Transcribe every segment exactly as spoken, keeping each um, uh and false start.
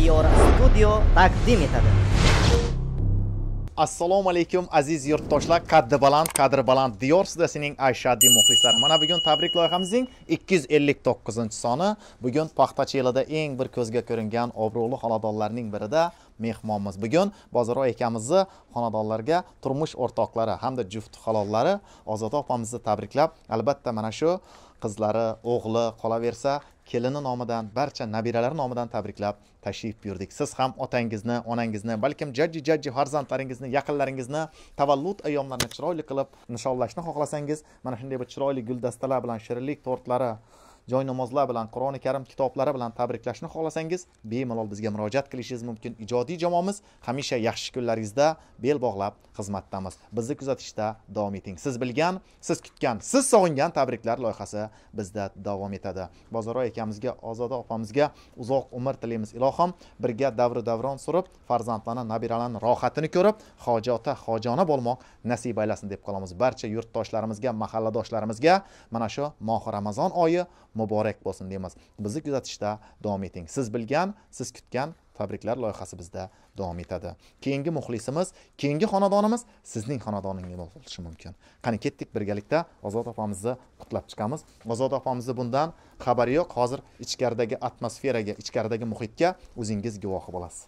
Diyor Studio taqdim etadi. Assalomu alaykum aziz yurtdoshlar, qaddi baland, qadri baland Diyor Studiyosining ashaddiy muxlislari. Mana bugun tabrik loyihamizning ikki yuz ellik to'qqizinchi soni. Bugun paxtachi yilida eng bir ko'zga ko'ringan obro'li xonadonlarning birida mehmonmiz. Bugun Bozorov akamizni xonadonlarga turmush o'rtoqlari hamda juft halollari Ozoda opamizni tabriklab, albatta mana shu qizlari, o'g'li qolaversa, kelini nomidan, barcha nabiralari nomidan tabriklab tashrif buyurdik. Siz ham otangizni, onangizni, balkim jajji jajji farzandlaringizni, yaqinlaringizni tavallud ayyomlarini chiroyli qilib nishonlashni xohlasangiz, mana shunday bir chiroyli guldastalar bilan, shirinlik tortlari, joy namozlar bilan, Qur'oni Karim kitoblari bilan tabriklashni xohlasangiz, bemalol bizga murojaat qilishingiz mumkin. Ijodiy jamoamiz hamisha yaxshi kunlaringizda bel bog'lab xizmatdamiz. Bizni kuzatishda davom eting. Siz bilgan, siz kutgan, siz sog'ingan tabriklar loyihasi bizda davom etadi. Bozorov akamizga, Ozoda opamizga uzoq umr tilaymiz. Ilohim birga davr davron surib, farzandlarni, nabiralarni rohatini ko'rib, hojota, hojona bo'lmoq nasib aylasin deb qolamiz. Barcha yurtdoshlarimizga, mahalladoshlarimizga mana shu moh Ramazon oyi muborak bo'lsin deymiz. Bizni kuzatishda davom eting. Siz bilgan, siz kutgan tabriklar loyihasi bizda davom etadi. Keyingi muxlisimiz, keyingi xonadonimiz sizning xonadoningiz bo'lishi mumkin. Qani ketdik birgalikda Ozoda opamizni qutlab chiqamiz. Ozoda opamizni bundan xabari yo'q. Hozir ichkaridagi atmosferaga, ichkaridagi muhitga o'zingiz guvohi bo'lasiz.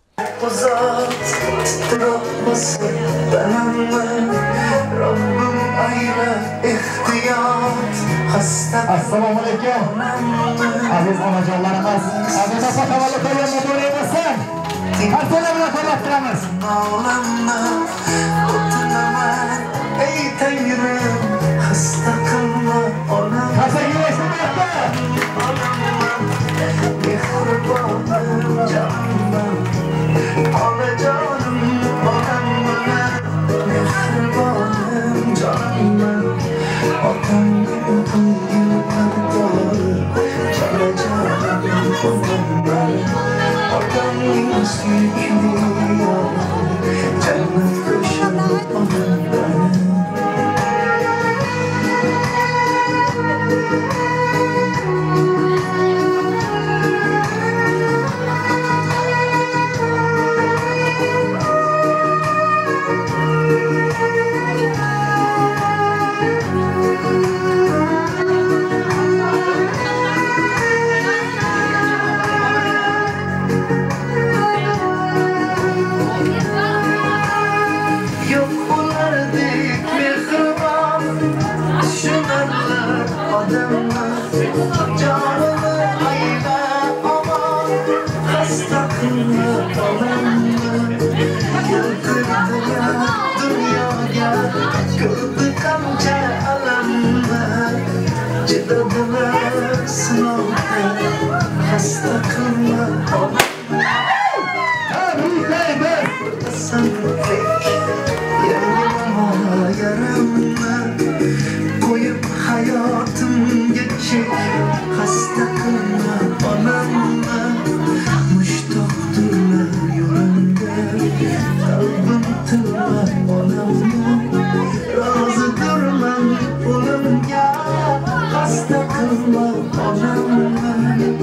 Assalomu alaykum. Aziz onajonlarimiz, aziz opa tavallud ayyomini to'laymisan. Qanchalar bilan qo'llab-quvvatlaymiz. Ey Tangrim, xasta qilma onam. Qasaga eshitmayapti. Mehribonim jonim. Onajonim, onam. Mehribonim jonim. Otamning ko'ngil qadori, jonajonim onam. Otamning suyukli yori, jannat qo'shin onam. Koyup hayatım geçip hasta kılma onamla. Müştaktırlar yolunda, kalbim tırlar onamla. Razıdırlar onamga, hasta kılma onamla.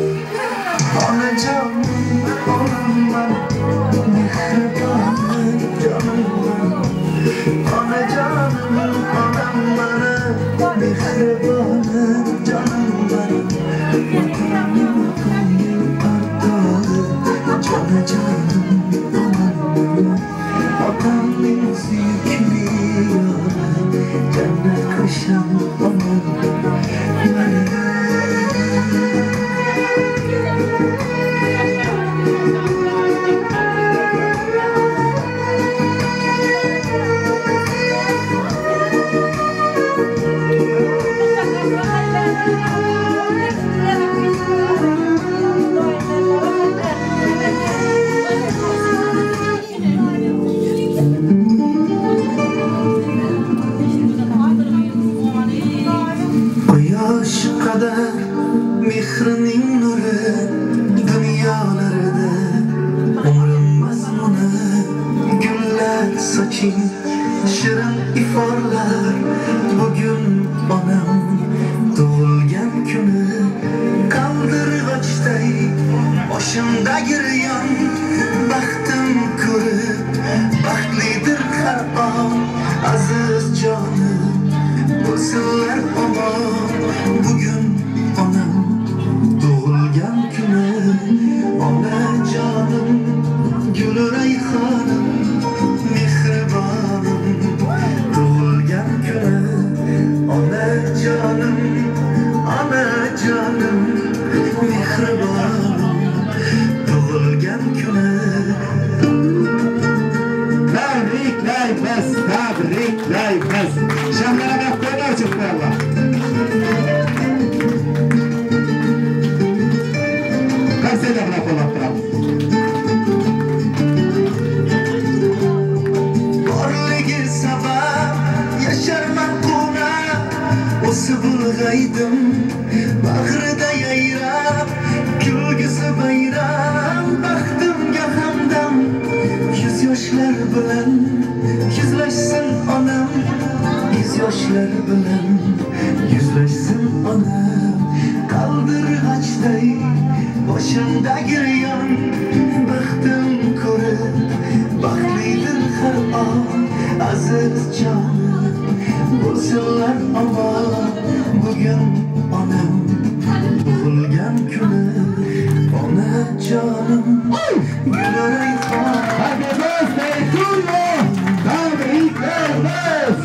Anacanım onamla, mehribanım canım. Anacanım onamla, mehribanım canım. Vatanım koyun ardalı, canacanım onamla. Vatanım sükri yara, cennet kışan onamla. Mehrining nuri dunyolarida umrim mazmuni gullar soching shirin iforlar bugun onam tug'ilgan kuni qaldirg'ochday boshimda giryon canım bo'lsinlar omon bugun onam tug'ilgan kuni onajonim gul rayhonim mehribonim tug'ilgan kuni onajonim onajonim mehribonim tug'ilgan kuni tabriklaymiz tabriklaymiz shamlarga qo'ylar chiqdilar qaysilar bilan qo'llab turamiz borligi sabab yasharman quna o'sib ulg'aydim bag'rida yayrab kulgisi bayram baxtimga hamdam yuz yoshlar bilan yuzlashsin onam yuz yoshlar bilan yuzlashsin onam qaldirg'achday boshimdagi yon baxtim ko'rib baxtlidir har on aziz jonim bo'lsinlar omon bugun onam tug'ilgan kuni onajonim gul rayhon Happy birthday to you! Tabriklaymiz!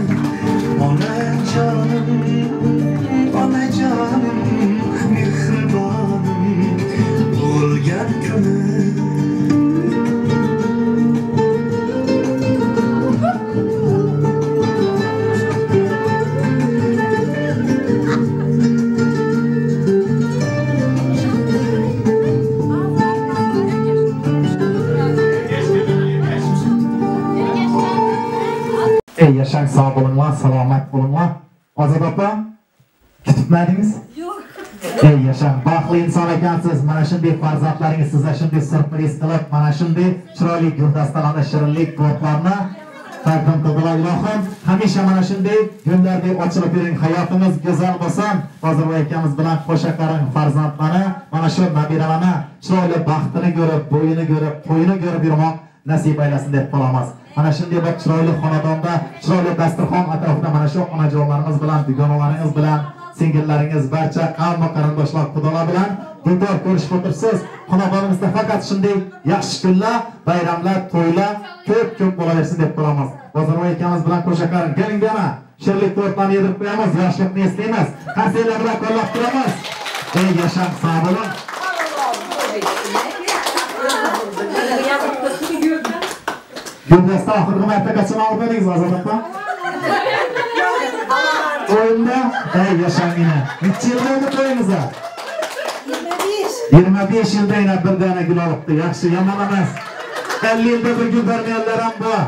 onajonim onajonim mehribonim tug'ilgan kuni Ey yaşang sağ bulunlar, salomat bulunlar. Ozod opa, kutibmadingiz? Yo'q. Ey yaşang, baxtli inson ekansiz. Mana shunday farzandlaringiz sizga shunday surpriz qilib, mana shunday chiroyli guldastalari, shirinlik tortlarni taqdim qildilar. Ilohim, hamisha mana shunday gullardek ochilib yuring, hayotimiz go'zal bo'lsin. Hozir akamiz bilan qo'sha qaring farzandlarni, mana shu nabiralarni chiroyli baxtini ko'rib, bo'yini ko'rib, qo'yini ko'rib yurmoq nasib aylasin deb qolamiz. Mana shunday bir chiroyli xonadonda, chiroyli dasturxon atrofida mana shu onajonlarimiz bilan, dugonalaringiz bilan, singillaringiz, barcha qavm va qarindoshlar xudolar bilan diydor ko'rishib o'tirsiz. Xonadonimizda faqat shunday yaxshi kunlar, bayramlar, to'ylar ko'p-ko'p bo'laversin deb qolamiz. Bozorboy akamiz bilan qo'sha qaring, keling dema. Shirlik tortlarni yedirib qo'yamiz, yoshlikni eslaymiz. Qarsiylar bilan qo'llab turamiz. Ey yashab sog' bo'ling. Guldasta oxirgi marta qachon olib berdingiz Ozod opa? O'yinda, ey yashangina. Necha yil bo'ldi to'yingizga? yigirma besh yilda yana bir dona gul olibdi. Yaxshi, yomon emas. ellik yilda bir gul bermaganlar ham bor.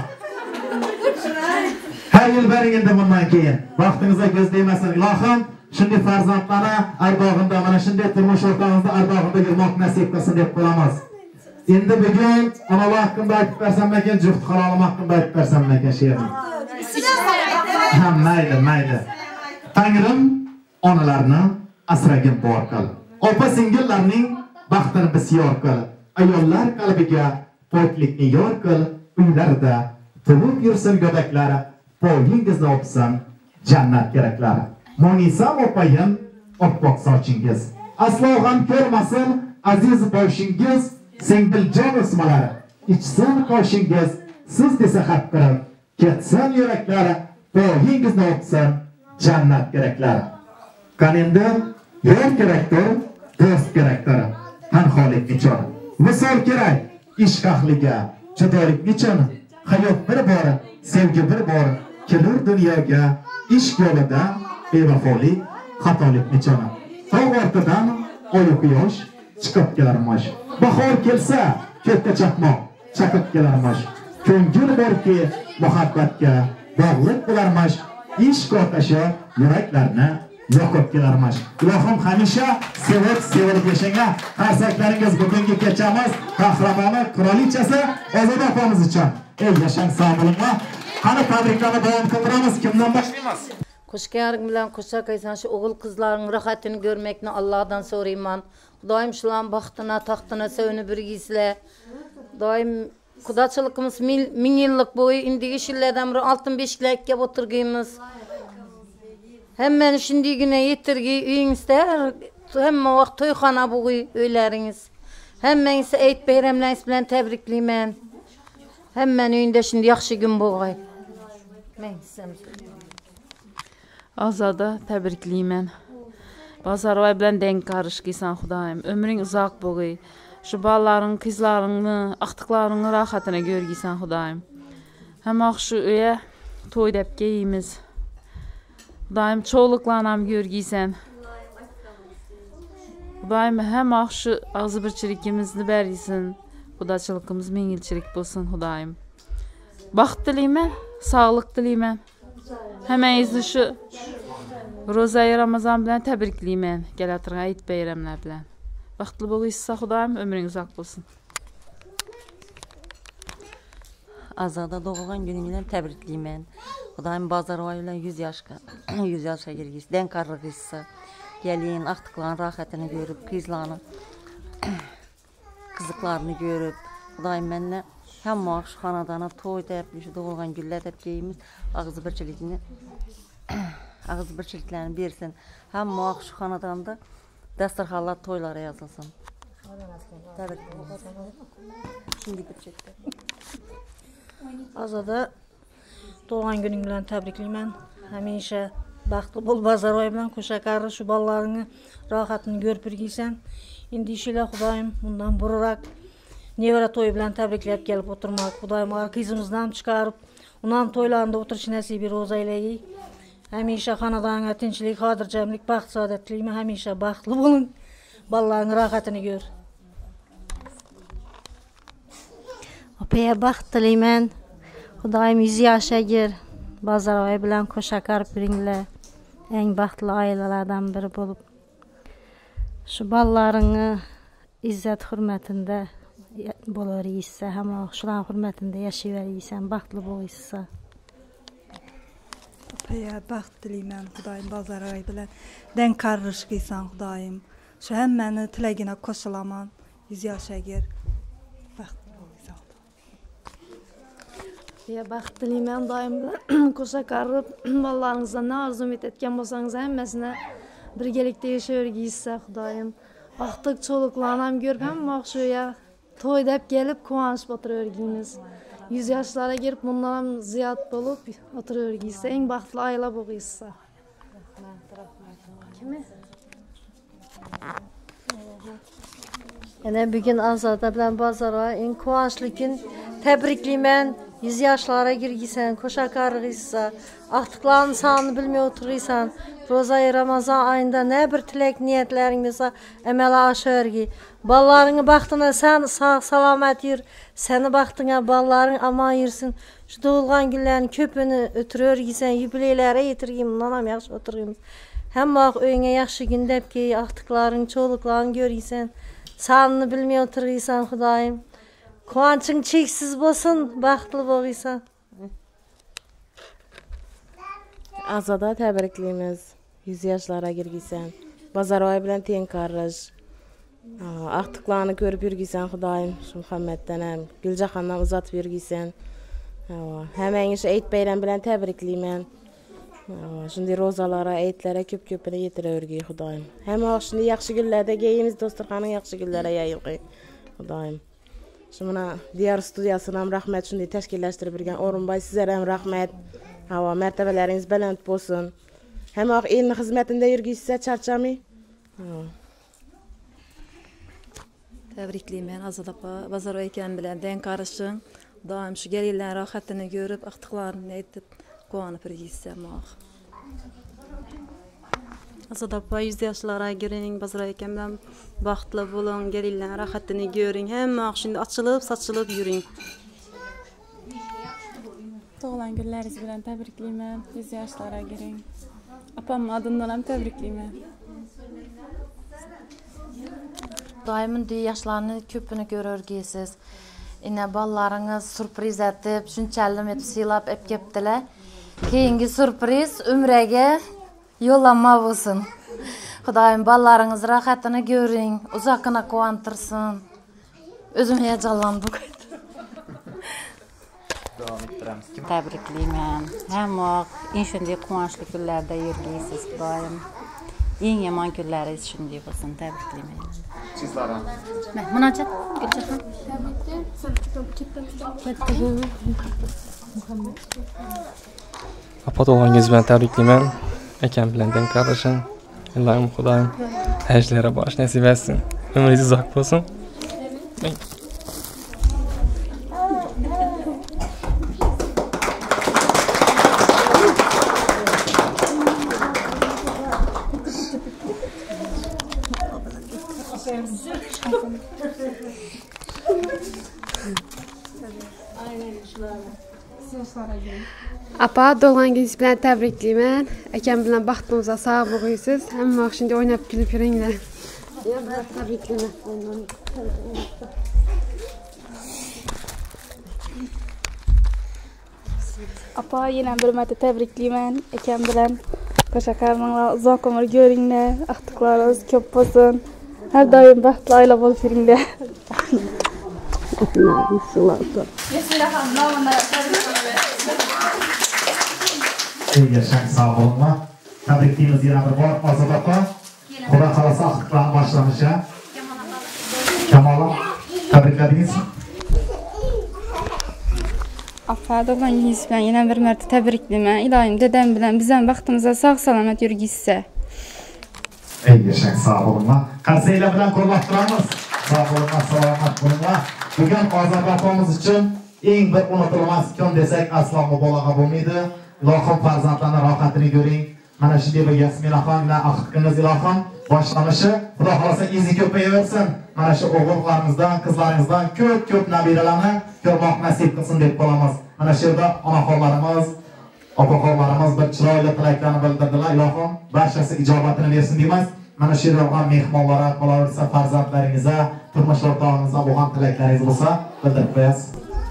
Har yil bering endi bundan keyin. Vaqtingizga ko'z tegmasin. Ilohim, shunday farzandlarni ardog'inda, mana shunday turmush o'rtog'ingizda ardog'inda yurmoq nasib qilsin deb qo'yamiz. Endi bugun onalar haqida aytib bersam ekan, juft halolim haqida aytib bersam ekan she'rni. Ha, mayli, mayli. Tangrim onalarni asragin bor qil. Opa singillarning baxtini bisyor qil. Ayollar qalbiga poklikni yor qil. Uylarda tug'ib yursin go'daklar, poyingizni o'psin jannat keraklar. Monisam opayim, oppoq sochingiz. Aslo g'am ko'rmasin aziz boshingiz. Singiljon o'smalari, ichsin qoshingiz, siz desa xatqirib, ketsin yuraklar, poyingizni o'psin jannat keraklar. Qanindi yor kerakdir, do'st kerakdir, tanholik uchun. Misol kerak ishq ahliga, judolik uchun, hayot bir bor, sevgi bir bor, kelur dunyoga ishq yo'lida bevafolik, xatolik uchun. Tog' ortidan oy quyosh chiqib kelarmish. Bahor kelsa, ko'kka chaqmoq chaqib kelarmish. Ko'ngil borki, muhabbatga bog'liq bo'larmish. Ishq otashi yuraklarni yoqib kelarmish. Ilohim hamisha sevib, sevilib yashanga. Qarsaklaringiz bugungi kechamiz qahramoni, qirolichasi Ozod opamiz uchun. Ey yashang sog' bo'linglar. Qani tabriklarni davom qildiramiz. Kimdan boshlaymiz? Qo'shgaring bilan qo'shak aysan shu o'g'il qizlarning rohatini ko'rmakni Allohdan so'rayman. Doim shularning baxtini, taxtini so'yini birgisizlar. Doim Kudaçılıkımız min yıllık boyu indiki şillerden beri altın beşikler kep oturguyumuz. Hemen şimdi güne yetirgi üyünüzde hemen vakt toyxana buğuy öyleriniz. Hemen ise Eid Beyramlarınız bilen tebrikliymen. Hemen üyünde şimdi yaxşı gün buğuy. Men isem. Azada tebrikliymen. Bazarvay bilen denk karışkıysan Xudayım. Ömrün uzak buğuy. Şu balların, kızlarını, aktıklarını rahatına görgiysen Xudayım. Hem akşı öye toy dep geyimiz. Xudayım çoğuluklanam görgiysen. Xudayım hem akşı ağzı bir çirikimizni bergisin. Kudaçılıkımız min yılçirik bolsun Xudayım. Baxt dileymen, sağlık dileymen. Hemen izni şu Rozayı Ramazan bilen tebrikliymen. Gel atırga Eid Beyramlar bilen. Baxtlı boluysa Xudayım ömrün uzak bolsun. Azada doğulgan gününden tebrikliymen. Xudayım Bazarvay bilen yüz yaşka, yüz yaşa girgisi, den karrıgıysa. Gelin, aktıkların rahatını görüp, kızlarını, kızıklarını görüp. Xudayım benimle hem maaş xanadana toy dep, doğulgan güller dep deyimiz. Ağzı birçilikini, ağzı birçiliklerini bersin. Hem maaş xanadanda dasturxanlar toylara yazılsın. Şimdi birçilikler. Azada doğan günün bilen tebrikliymen. Hemişe baxtlı bol Bazarvay bilen koşakarı şu ballarını rahatını görüp birgiysen. İndi işiyle Xudayım bundan bururak nevara toy bilen tebrikleyip gelip oturmak. Xudayım ağır kızımızdan çıkarıp ondan toylarında oturuş nesibi rozaylayı. Hemişe xanadana tinçlik, hadircemlik, baxt saadetliyme. Hemişe baxtlı bolun. Ballarını rahatını gör. Opaya baxt dileymen. Xudayım yüz yaşa gir. Bazarvay bilen koşakar birinle. En baxtlı ailelerden biri bolup. Şu ballarını izzet hürmetinde bolar iyisi. Hem şulan hürmetinde yaşayıver iyisen. Baxtlı boluysa. Opaya baxt dileymen. Xudayım Bazarvay bilen. Den karrışkıysan Xudayım. Şu hemmeni tilegine koşulaman. Yüz yaşa gir. Ya baxt dileymen daim koşakarıp ballarınızdan ne arzu etken bolsanız hemmesine birgelikte yaşavergiyse Xudayım. Aktık çoluklanam görüp hem akşuya toy dep gelip kuvanç oturuvergiyimiz. Yüz yaşlara girip bundan ziyat bolup oturuvergiyse en baxtlı ayla boğuysa. Kimi? Yine bugün Azada bilen Bazarvay en kuvançlı gün tebrikliymen. Yüz yaşlara girgiysen, koşakarıysa, aktıkların sanını bilmeye oturuysan, Rozayı Ramazan ayında ne bir tilek niyetlerinize emel aşırgi. Ballarını baktığına sen sağ salamet yür, seni baktığına balların aman yürüsün. Şu doğulgan günlerin köpünü ötürür giysen, yübileylere yetirgiyim, nanam yaxşı oturgiyim. Hem bak öyüne yaxşı gündep ki, aktıkların, çoğuluklarını görgiysen, sanını bilmeye oturuysan Xudayım. Kuvançın çeksiz bolsun, baxtlı boluysan. Azada tebrikliyimiz. Yüz yaşlara girgiysen. Bazarvay bilen ten karraj. Aktıklarını görüp yürgiysen Xudayım. Şu Muhammed'den hem Gülcahan'dan uzat yürgiysen. Hemen iş Eid Beyram bilen tebrikliymen. Şimdi rozalara, Eidlere köp köpüne yetirevergiy Xudayım. Hem şimdi yaxşı güllerde geyimiz dosturxanın yaxşı güllere yayılgıy Xudayım. Şimdi diğer studiyasından rahmet şimdi teşkilleştirip birgen Orunbay sizlere hem rahmet. Hava mertebeleriniz belend bolsun. Hem o elin hizmetinde yürgiyse çarçamı. Tebrikliymen Azada apa Bazarvay eken bilen den karışın. Daim şu gelirlerin rahatını görüp aktıklarını etip kuanıp yürgiyse mağa. Azada apa yüz yaşlara girin Bazarvay eken bilen baxtlı bulun, gelirlerin rahatını görün. Hem mağa şimdi açılıp saçılıp yürüyün. Doğulan günleriniz bilen tebrikliymen. Yüz yaşlara girin. Apam adından hem tebrikliymen. Daimın diye yaşlarını köpünü görürgeysiz. Yine ballarınız sürpriz etip, şunçalım etip, silap ep keptiler. Keyingi sürpriz ümrege yollanma olsun. Xudayım ballarınız rahatını görün, uzakına kuantırsın. Özüm heyecanlandım. Davom ettiramiz. Kim? Tabriklayman. Hamma en shunday quvonchli kunlarda yurgaysiz, Xudoyim. Eng yomon kunlaringiz shunday bo'lsin, tabriklayman. Sizlarga. Munojat, Gulchehon. Apa tug'ilganingiz bilan tabriklayman. Akam bilan teng qarashing. Allohim Xudoyim hajlari bosh nasib etsin. Umringiz uzoq bo'lsin. Apa doğangiz bilan tabriklayman. Akam bilan baxtimizga sog' bo'lg'aysiz. Hamma vaqt shunday o'ynab kulib yuringlar. Tabriklayman. Apa yana bir marta tabriklayman. Akam bilan qo'shaqarmanglar, uzoq umr ko'ringlar. Axtiqlaringiz ko'p bo'lsin. Har doim baxtli oila bo'lib yuringlar. Ey yaşang sağ olunma. Tabriklaymiz yana bir bor Ozod opa. Xudo xolasa axtiqlarning boshlanishi. Kamolom, tabrikladingiz. Apa doğangiz bilan yana bir marta tabriklayman. Ilohim dedem bilan biz ham baxtimizga sog' salomat yurgizsa. Ey yaşang sağ olunma. Qarsanglar bilan ko'rib turamiz. Sağ olunma, salomat bo'linglar. Bugun Ozod opamiz uchun eng bir unutilmas kun desak aslo mubolag'a bo'lmaydi. Ilohim farzandlarning rohatini ko'ring. Mana shunday bir Yasminaxon bilan axtiqimiz ilohim boshlanishi. Xudo xolasa izi ko'payaversin. Mana shu o'g'illarımizdan, qizlarimizdan ko'p-ko'p nabiralarni ko'rmoq nasib qilsin deb qolamiz. Mana shu yerda onaxonlarimiz, opaxonlarimiz bir chiroyli tilaklarni bildirdilar. Ilohim barchasi ijobatini bersin deymiz. Mana shu yerda ham mehmonlar, qolaversa farzandlaringizga, turmush o'rtog'ingizga bo'lgan tilaklaringiz bo'lsa bildirib qo'yasiz.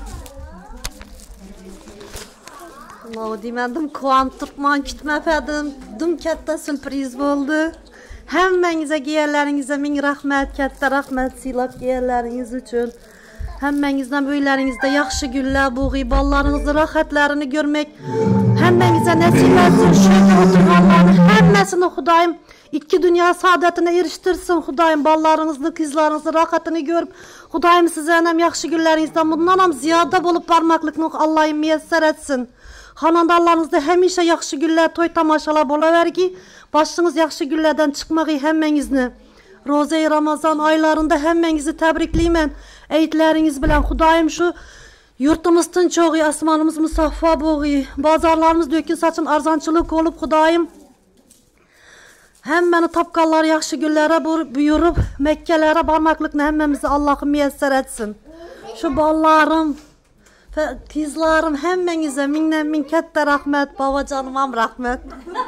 Mau demədim, kvantırtman kütməfədim, düm katta sürpriz oldu. Həmmənizə geyərlərinizə min rəhmət, katta rəhmət silab geyərləriniz üçün. Həmmənizdən böylərinizdə yaxşı günlər, buği, ballarınızı, rahatlarını görmək. Həmmənizə nəsib etsin, şükür oturğanların həmməsini Xudayım iki dünya saadətinə erişdirsin. Xudayım ballarınızı, qızlarınızı, rahatını görüb. Xudayım sizə həm yaxşı günlərinizdən bundan həm ziyadə olub barmaqlıqını Allah'ım müyəssər etsin. Xanandarlarınızda həmişə yaxşı günlər, toy tamaşalar bolavər ki, başınız yaxşı günlərdən çıxmağı həmmənizni. Roza-i Ramazan aylarında həmmənizi təbrikliyəm. Eydləriniz bilən Xudayım şu yurtumuzun çoğu, asmanımız müsaffa boğu, bazarlarımız dökün saçın arzançılıq olub Xudayım. Həmməni tapqallar yaxşı günlərə buyurub, Məkkələrə barmaqlıqla həmməmizi Allah'ım müyəssər etsin. Şu ballarım, qızlarım, həmmənizə mindən min kəttə rəhmət, babacanımam rəhmət.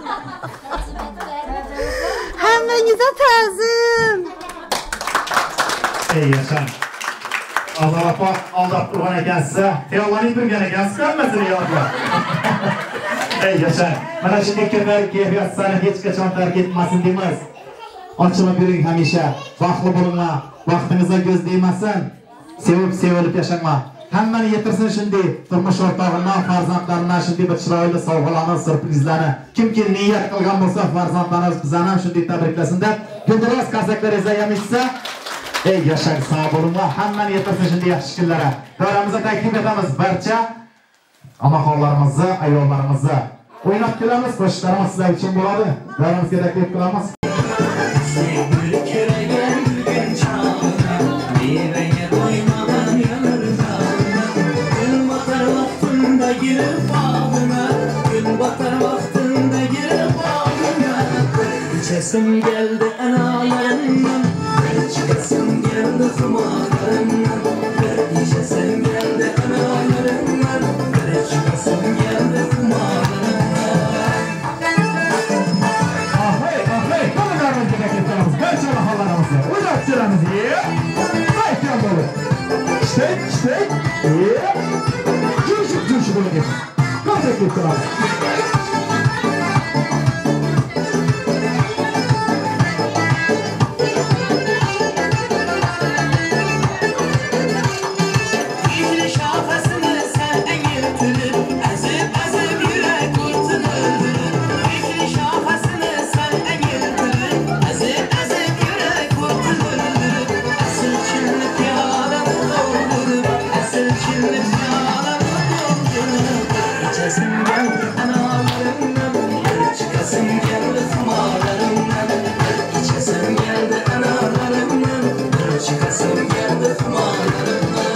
Həmmənizə təzim. Ey yaşam. Azal apa aldab turğan ekan sizə. Teyollanib turgan ekan, sıqanmasın yodlar. Ey yaşam. Mana shunday kunlar kayfiyat sani hech qachon tark etmasin deymiz. Ochilib yuring hamisha. Baxtli bo'linglar. Vaqtingizga ko'z tegmasin. Sevib sevilib yashanglar. Hammani yetirsin shunday turmush o'rtog'ini, farzandlarini shunday bir chiroyli sovg'alarni, surprizlarni. Kimki niyat qilgan bo'lsa, farzandlarimiz bizani ham shunday tabriklasin deb, guldiroz qasaklaringizni yamishsa, ey yashang sog' bo'linglar, hammani yetirsin shunday yaxshi kunlarga. Do'ramizga taklif etamiz barcha onaxonlarimizni, ayollarimizni. O'ynab kelamiz, qo'shiqlarimiz sizlar uchun bo'ladi. Do'ramizga taklif qilamiz. Girip bağına, gün batar vaktinde girip bağına. İçesim geldi enalarından, çıkasım geldi kumarlarından. İçesim geldi enalarından, çıkasım geldi kumarlarından. Ahey, ahey, kalılarımızı bekliyoruz. Beş anahalarımızı, uzat sıramızı. Baykan dolu. İşte, işte, iyi. Çocuk çocuk bunu getir. Kalacak bir taraf. Gizli şafasını sen eğir çıkasım geldi kumarlarımdan.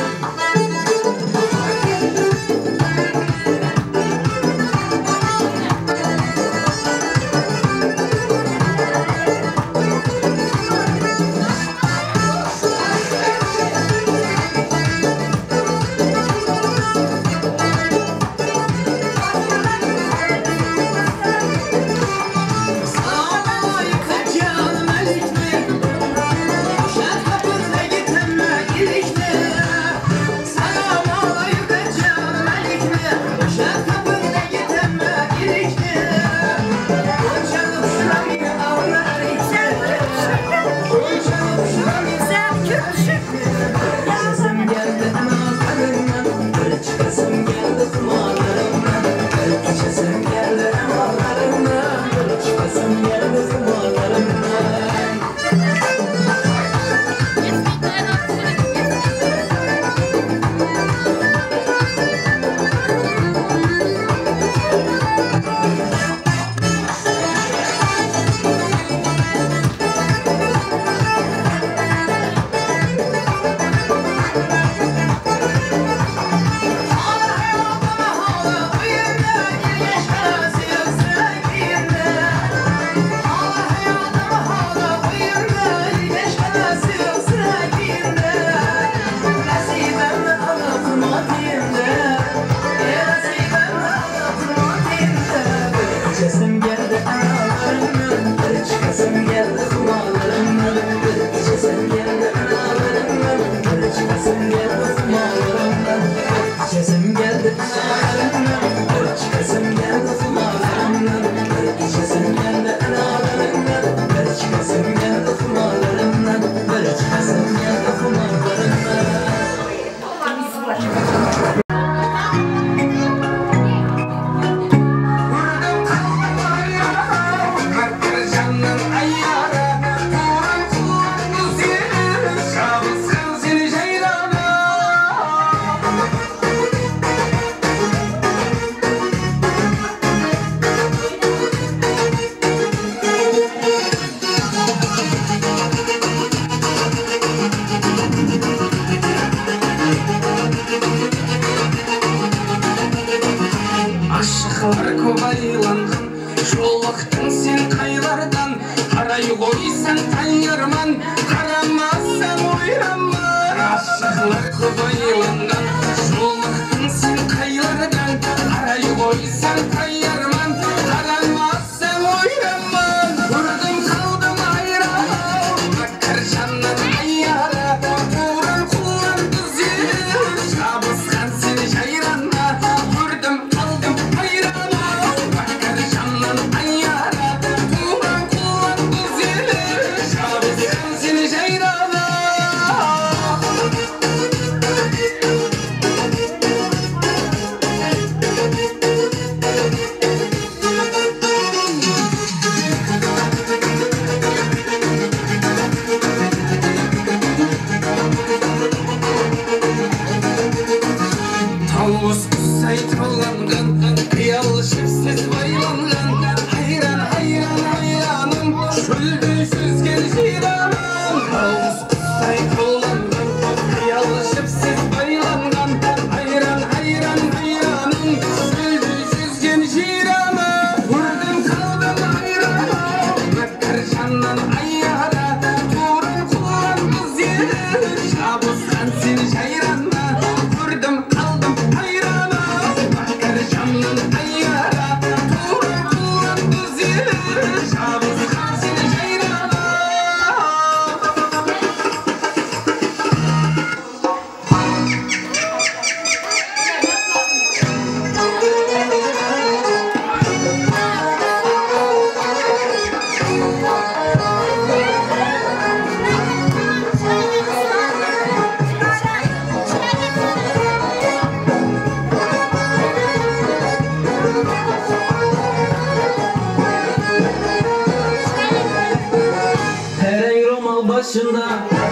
başında,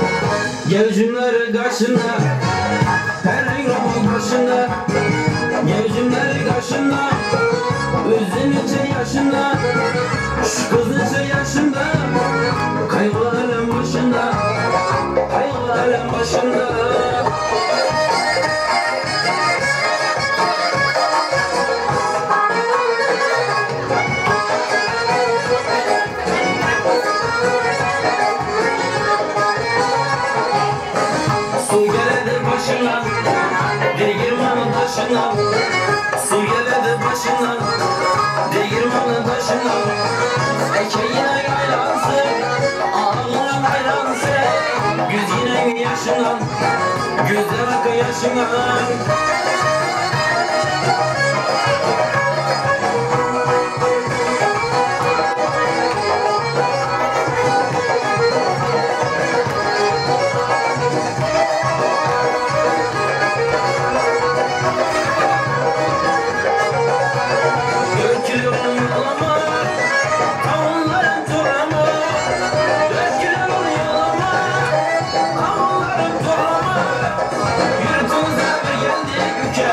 Gevcimleri karşında, Tereng roman başında, Gevcimleri karşında, Özün içe yaşında, Şu kız içe yaşında, Kaygılarım başında, Kaygılarım alem başında. Su geledi başına, değirmanın taşına. Su geledi başına, değirmanın taşına. Ekeğine yaylansın, ağlına hayransın. Güz yine yaşından, gözler akı yaşından. Yurtumuza bir geldik ülke.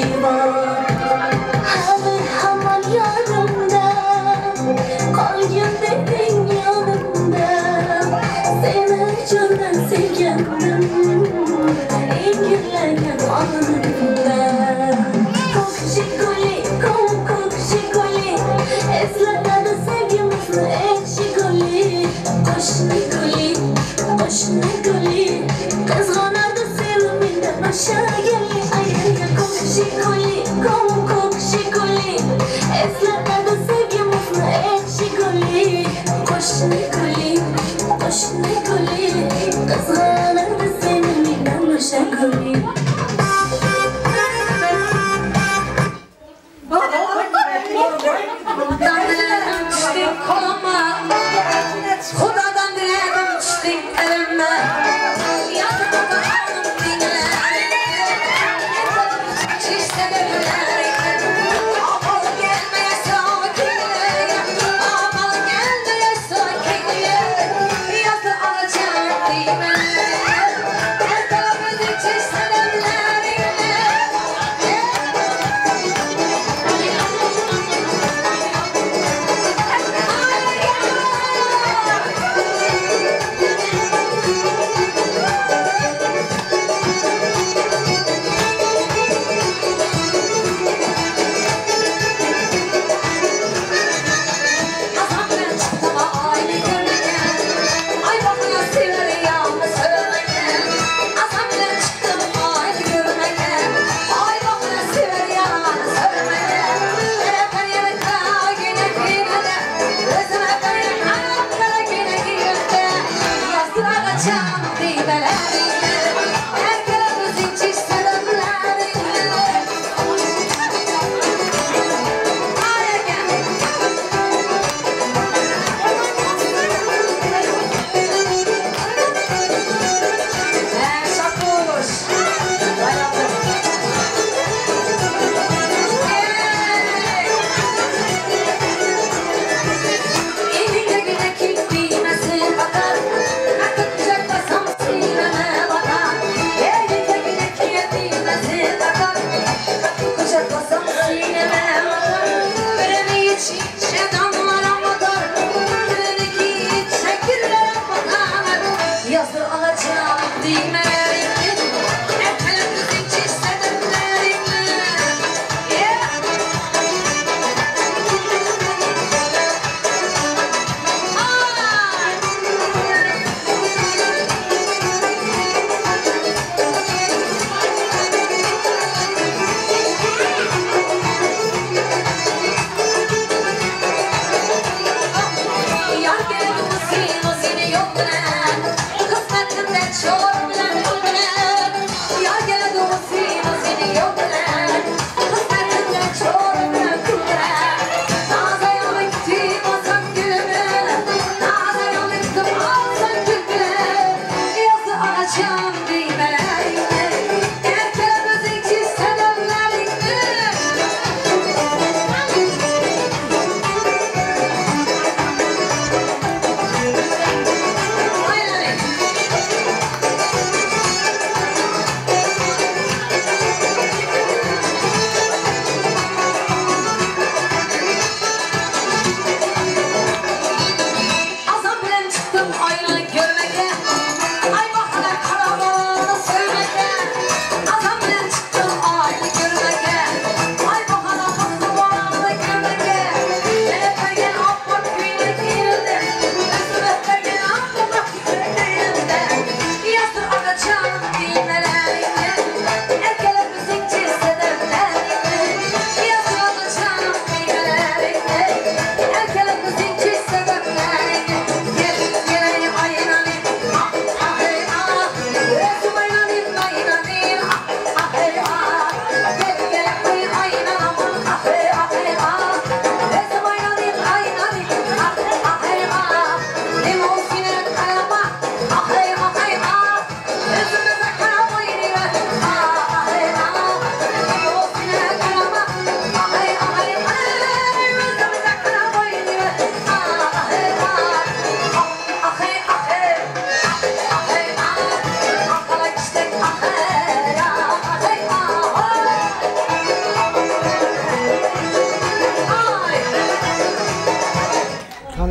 var. Hali hamar yanımda, kalgın dedin yanımda. Seni candan sevgendim, engellegen alnımda. Kok şikoli, kok kok şikoli, eslatadi sevgimizni ekşi guli. Qo'shni guli, qo'shni guli, qizg'onardi seni mendan o'shagali. Ayga kok shikoli, kok kok shikoli, eslatadi sevgimizni ekşi guli. Qo'shni guli, qo'shni guli, qizg'onardi seni mendan o'shagali. Xudodan diledim tushdik elimma. Yaqinda olim dinlar. Chishdan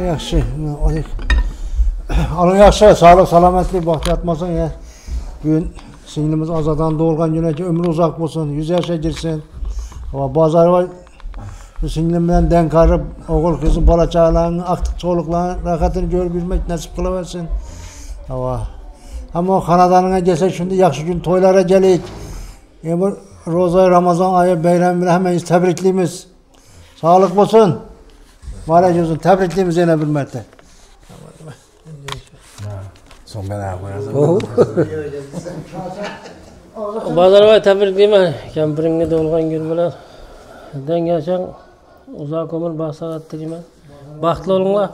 yaxshi. Alın yaxshi, sağlık, salomatlik, baxt yatmasın ya. Bugün singlimiz Azadan doğulgan güne ömrü uzak olsun, yüz yaşa girsin. Ama bazar var. Bu singlim bilen denk arıp, oğul kızı bala çağlarını, aktık çoğuluklarını, rahatını görüp yürümek nasip kılıversin. Ama ama o kanadanına gelsek şimdi yaxşı gün toylara gelik. E bu Roza Ramazan ayı bayramını hemen tebrikliyimiz. Sağlık olsun. Maalesef olsun. Tebrikliyimiz yine bir mertte. Son ben koyarsan. Bazarvay tebrikliyim. Kempiringde doğulgan gün bilen. Dengeçen uzak ömür bahsalat dilemen. Baxtlı olunlar.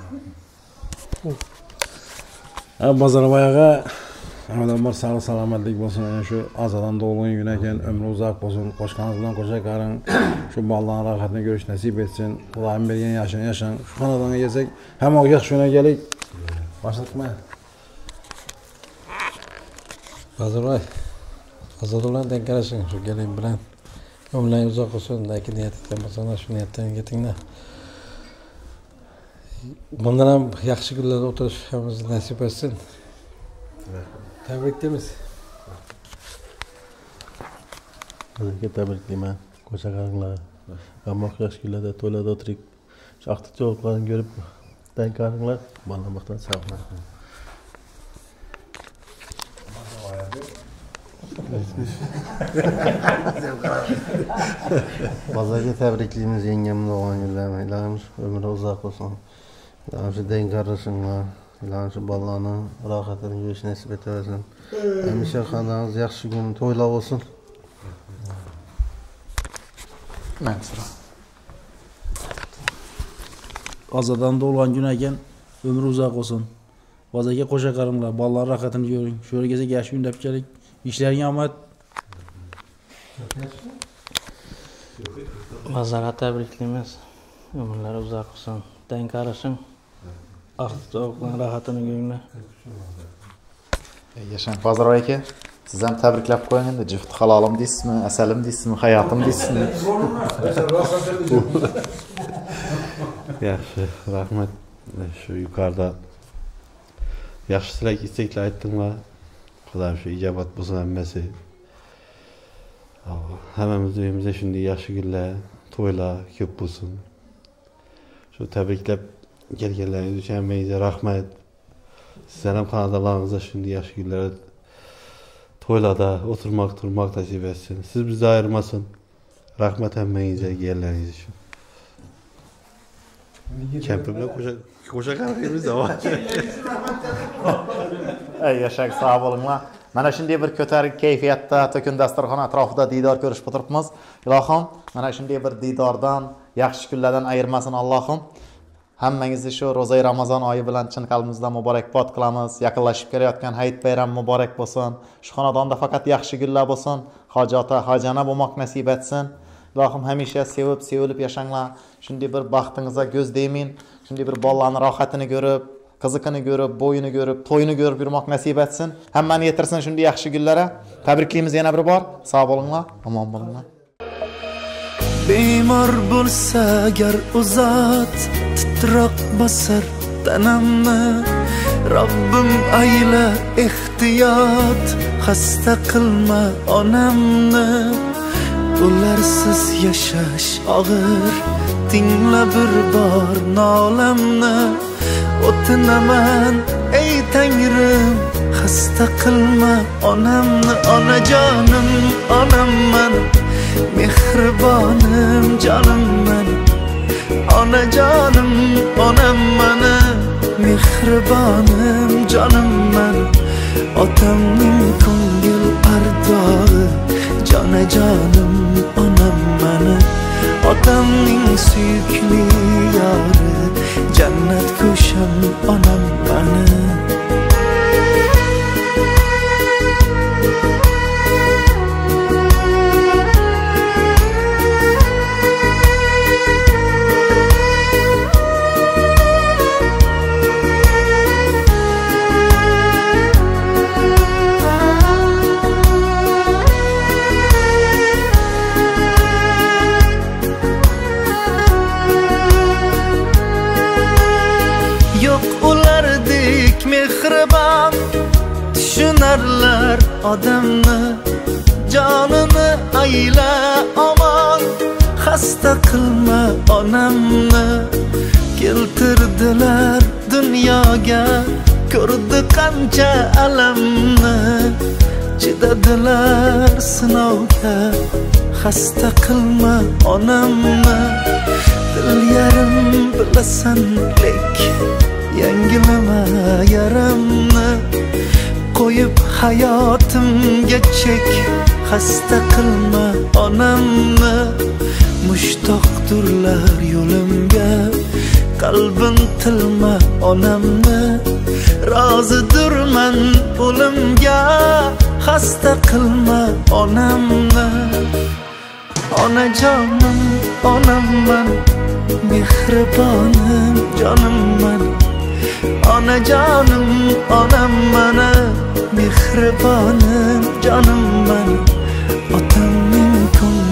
Bazarvayaga adamlar sağlık selametlik olsun. Yani şu Azadan doğulgan güneyken ömrü uzak olsun. Koşkanız bilen koşa karın. Şu baldan rahatını görüş nasip etsin. Ulayım bergen yaşan yaşan. Şu kanadana gelsek hem o yaş şuna gelik. Başladık mı? Bazarvay. Azadolan denk arasın şu gelin bilen. Ömrüne uzak olsun da iki niyet etken basana şu niyetten getin de. Bundan hem yaxşı günlerde oturuşumuz nasip etsin. Tebrikliyimiz. Sizga tebriklayman. Ko'cha qaranglar. Ammo yaxshi kunlarda to'ylarda o'tirik. Chaqtiq javoblarni ko'rib, denk qaranglar. Bolalardan sog'man. Bazarga tebriklaymiz yengemni doğan günlerine. İlahimiz ömrü uzak olsun. İlahimiz denk arasınlar. İlahimiz balalarını rahatını görüş nasip eteversin. Hemşe xananız yaxşı gün toylar olsun. Azadan doğulgan gün eken ömrü uzak olsun. Bazarga qo'sha qaranglar, balalar rahatını görün. Şöyle gezek yaxşı gün dep kelik. İşlerin amat. Bazara tebrikliyimiz. Ömürleri uzak olsun. Denk arasın. Aklı soğuklan rahatını görünler. Yaşan Bazarvay aka, siz ham tabriklab qo'ying endi. Juft halolim deysizmi, asalim deysizmi, hayotim deysizmi? Yaxshi, rahmat. Shu yuqorida yaxshi tilak istaklar aytdinglar. Xudoyim shu ijobat bo'lsin hammasi. Hammamiz uyimizda shunday yaxshi kunlar, to'ylar ko'p bo'lsin. Shu tabriklab kelganlaringiz uchun hammangizga rahmat. Sizlar ham xonadonlaringizda shunday yaxshi kunlar, to'ylarda o'tirmoq, turmoq nasib etsin. Siz bizni ayirmasin. Rahmat hammangizga kelganingiz uchun. Kempim bilan qo'sha qo'sha qaraymiz da. Ey yaşak sağ bo'linglar. Mana shunday bir ko'tarik kayfiyatda to'kin dasturxon atrofida diydor ko'rishib o'tiribmiz. Ilohim, mana shunday bir diydordan, yaxshi kunlardan ayirmasin Allohim. Hammangizni shu Ro'za Ramazon oyi bilan chin qalbimizdan muborakbod qilamiz. Yaqinlashib kelayotgan Hayit bayram muborak bo'lsin. Shu xonadonda faqat yaxshi kunlar bo'lsin. Hojata, hojana bo'lmoq nasib etsin. Ilohim hamisha sevib, sevilib yashanglar. Shunday bir baxtingizga ko'z deymin. Shunday bir bolalarning rohatini ko'rib, qiziqini ko'rib, bo'yini ko'rib, to'yini ko'rib yurmoq nasib etsin. Hammani yetirsin shunday yaxshi kunlara. Tabriklaymiz yana bir bor. Sog' bo'linglar, omon bo'linglar. Bemor bo'lsa agar uzat, titroq bosar tanamni. Robbim ayla ehtiyot, xasta qilma onamni. Ularsiz yashash og'ir, tingla bir bor nolamni. O'tinaman ey Tangrim, xasta qilma onamni. Onajonim, onam menim, mehribonim jonim menim. Onajonim, onam menim, mehribonim jonim menim. Otamning ko'ngil ardog'i, jonajonim onam menim. Otamning suyukli yori, jannat ko'sham onam menim. odamni jonini ayla omon xasta qilma onamni keltirdilar dunyoga ko'rdi qancha alamni chidadilar sinovga xasta qilma onamni dil yarim bilasan lek yangilama yaramni qo'yib hayotimga chek xasta qilma onamni mushtoqdirlar yo'limga qalbin tilma onamni rozidirman o'limga xasta qilma onamni onajonim onamman mehribonim jonimman onajonim onamman mehribonim jonimman otamning ko'ngli